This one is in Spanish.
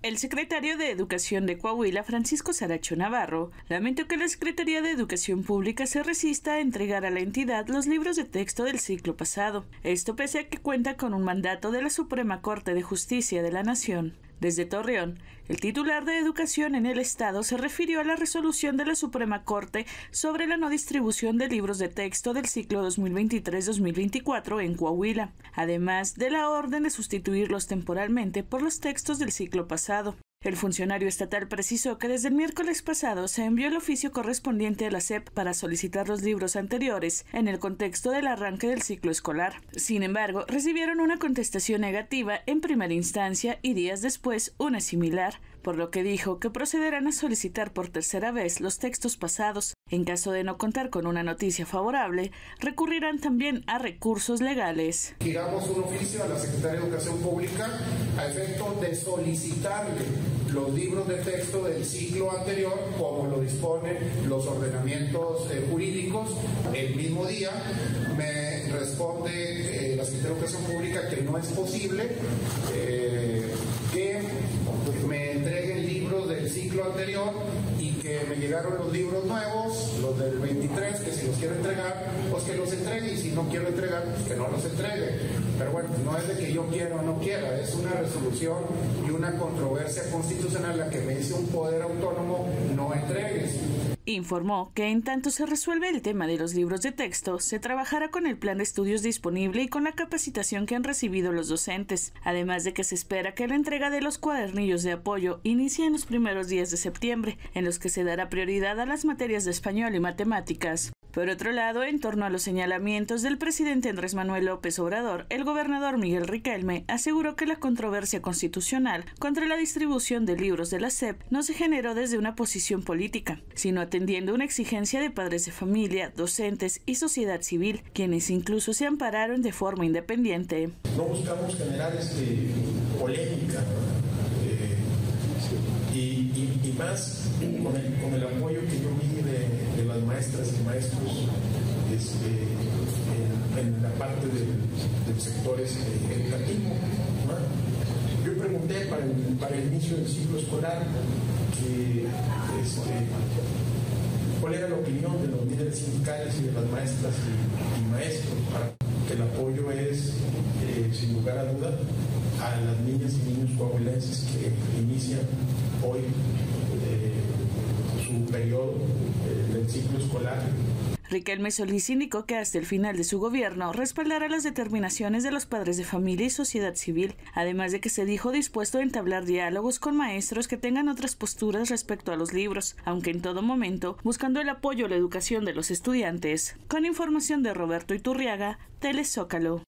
El secretario de Educación de Coahuila, Francisco Saracho Navarro, lamentó que la Secretaría de Educación Pública se resista a entregar a la entidad los libros de texto del ciclo pasado. Esto pese a que cuenta con un mandato de la Suprema Corte de Justicia de la Nación. Desde Torreón, el titular de Educación en el Estado se refirió a la resolución de la Suprema Corte sobre la no distribución de libros de texto del ciclo 2023-2024 en Coahuila, además de la orden de sustituirlos temporalmente por los textos del ciclo pasado. El funcionario estatal precisó que desde el miércoles pasado se envió el oficio correspondiente a la SEP para solicitar los libros anteriores en el contexto del arranque del ciclo escolar. Sin embargo, recibieron una contestación negativa en primera instancia y días después una similar, por lo que dijo que procederán a solicitar por tercera vez los textos pasados. En caso de no contar con una noticia favorable, recurrirán también a recursos legales. Giramos un oficio a la Secretaría de Educación Pública a efecto de solicitarle los libros de texto del ciclo anterior, como lo disponen los ordenamientos jurídicos. El mismo día me responde la Secretaría de Educación Pública que no es posible que me entreguen libros del ciclo anterior y que me llegaron los libros nuevos, los del 23, que si los quiero entregar, pues que los entregue, y si no quiero entregar, pues que no los entregue. Pero bueno, no es de que yo quiera o no quiera, es una resolución y una controversia constitucional la que me dice un poder autónomo: no entregues. Informó que en tanto se resuelve el tema de los libros de texto, se trabajará con el plan de estudios disponible y con la capacitación que han recibido los docentes, además de que se espera que la entrega de los cuadernillos de apoyo inicie en los primeros días de septiembre, en los que se dará prioridad a las materias de español y matemáticas. Por otro lado, en torno a los señalamientos del presidente Andrés Manuel López Obrador, el gobernador Miguel Riquelme aseguró que la controversia constitucional contra la distribución de libros de la SEP no se generó desde una posición política, sino atendiendo una exigencia de padres de familia, docentes y sociedad civil, quienes incluso se ampararon de forma independiente. No buscamos generar polémica, y más con el apoyo que yo vi de las maestras y maestros en la parte del sector educativo, ¿no? Yo pregunté para el inicio del ciclo escolar cuál era la opinión de los líderes sindicales y de las maestras y maestros. El apoyo es, sin lugar a duda, a las niñas y niños coahuilenses que inician hoy su periodo del ciclo escolar. Riquelme Solís indicó que hasta el final de su gobierno respaldará las determinaciones de los padres de familia y sociedad civil, además de que se dijo dispuesto a entablar diálogos con maestros que tengan otras posturas respecto a los libros, aunque en todo momento buscando el apoyo a la educación de los estudiantes. Con información de Roberto Iturriaga, Telezócalo.